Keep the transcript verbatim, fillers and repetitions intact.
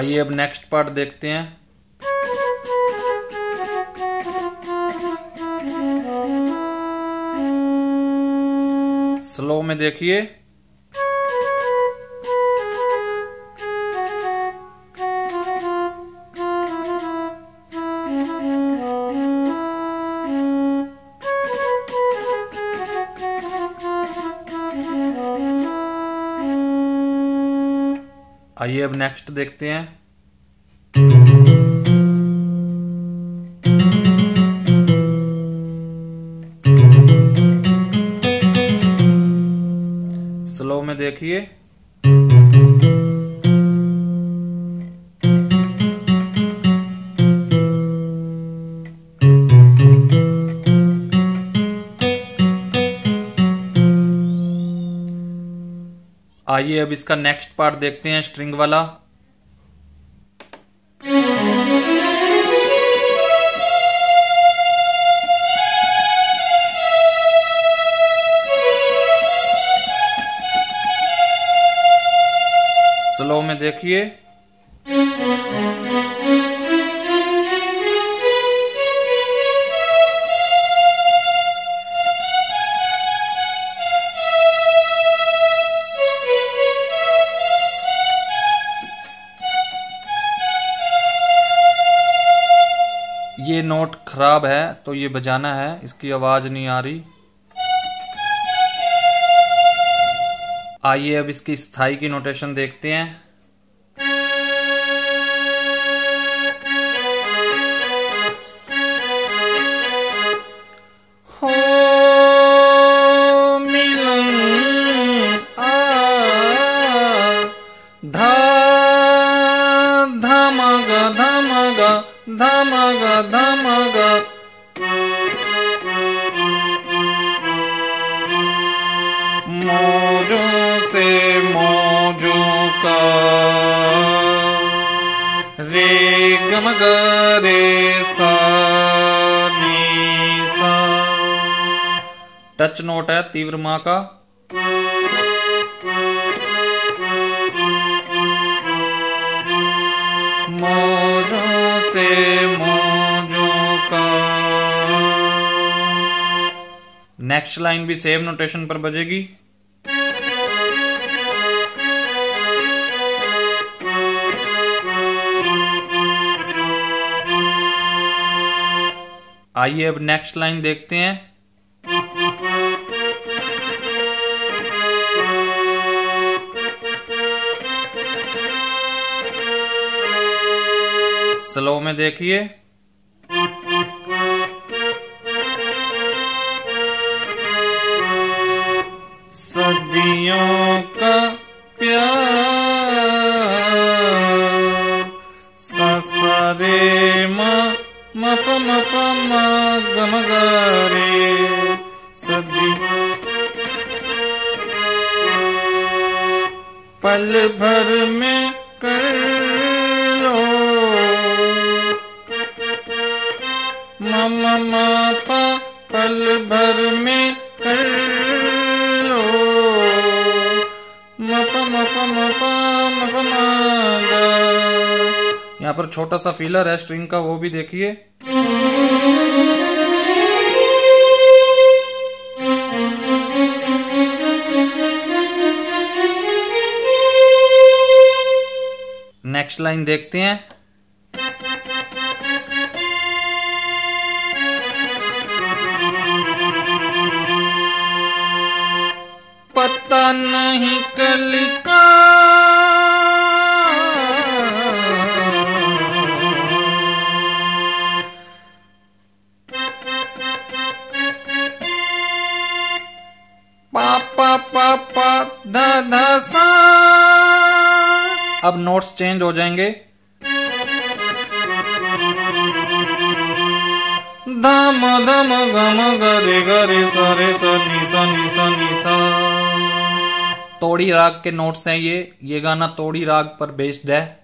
आइए अब next part देखते हैं। स्लो में देखिए। आइए अब नेक्स्ट देखते हैं। स्लो में देखिए। आइए अब इसका नेक्स्ट पार्ट देखते हैं, स्ट्रिंग वाला। स्लो में देखिए। ये नोट खराब है तो ये बजाना है, इसकी आवाज नहीं आ रही। आइए अब इसकी स्थाई की नोटेशन देखते हैं। हो मिलन आ धा धमगा धमगा धमगा धमगा मौजों से मौजों का रे गमग रे सा नी सा। टच नोट है तीव्र मां का। मौजों से मौजों का। नेक्स्ट लाइन भी सेम नोटेशन पर बजेगी। आइए अब नेक्स्ट लाइन देखते हैं। स्लो में देखिए। सदियों का प्यार ससरे म म प म प म ग म ग रे सदी पल भर में कर लो म म म प पल भर में कर लो म प म प म प म प म ग। यहाँ पर छोटा सा फीलर है स्ट्रिंग का, वो भी देखिए। नेक्स्ट लाइन देखते हैं। पता नहीं कल का पा पा पा पा धा धा सा। अब नोट्स चेंज हो जाएंगे। धम धम गम गरे गरे सरे सनी सनी सनी सा। तोड़ी राग के नोट्स हैं ये ये गाना तोड़ी राग पर बेस्ड है।